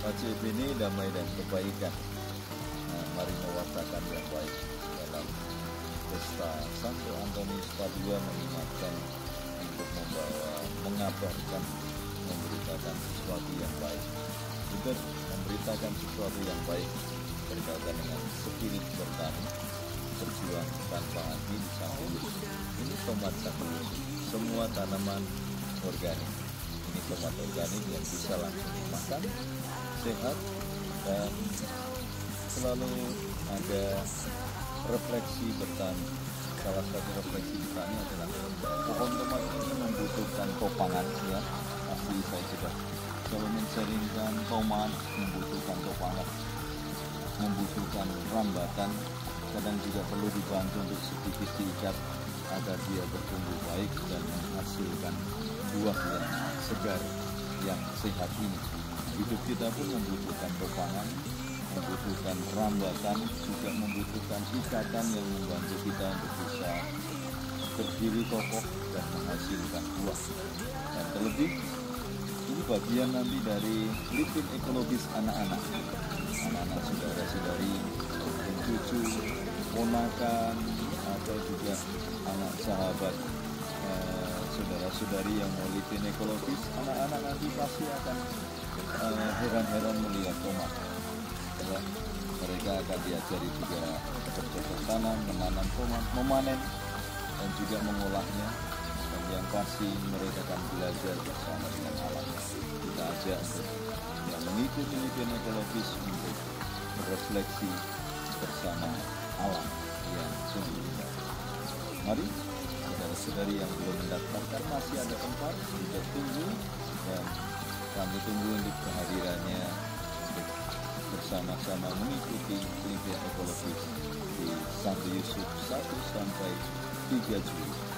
Wajib ini damai dan kebaikan. Nah, mari mewartakan yang baik dalam pesta Santo Antonius Padua, mengingatkan untuk mengabarkan, memberitakan sesuatu yang baik. Juga memberitakan sesuatu yang baik berkaitan dengan spirit bertani, berjuang tanpa henti di samping Yesus. Ini tomat Santo Yesus, semua tanaman organik. Ini tomat organik yang bisa langsung dimakan, sehat, dan selalu ada refleksi bertani. Salah satu refleksi bertani adalah pohon tomat ini membutuhkan topangan, ya. Pasti saya sudah selalu menceringkan tomat membutuhkan topangan, membutuhkan rambatan, kadang juga perlu dibantu untuk sedikit diikat agar dia bertumbuh baik dan menghasilkan buah yang segar, yang sehat ini. Hidup kita pun membutuhkan topangan, membutuhkan rambatan, juga membutuhkan ikatan yang membantu kita untuk bisa berdiri kokoh dan menghasilkan buah. Dan terlebih, ini bagian nanti dari living ekologis anak-anak saudara-saudari, cucu, ponakan, atau juga anak sahabat, saudara-saudari yang mau living ekologis. Anak-anak nanti pasti akan heran-heran melihat tomat. Ya, mereka akan diajari juga bercocok tanam, menanam tomat, memanen, dan juga mengolahnya. Dan yang pasti mereka akan belajar bersama dengan alam. Kita ajak untuk mengikuti living ekologis untuk berefleksi bersama alam yang sungguh indah. Mari saudara-saudari yang belum mendaftarkan, masih ada tempat untuk tunggu, dan kami tunggu untuk kehadirannya untuk bersama-sama mengikuti living ekologis di Santo Yusuf 1 sampai 3 Juli.